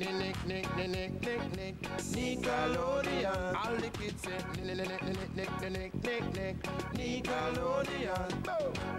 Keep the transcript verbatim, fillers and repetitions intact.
nick, nick, nick, nick, nick, nick, Nickelodeon. All the kids say nick, nick, nick, nick, nick, nick, nick, Nickelodeon.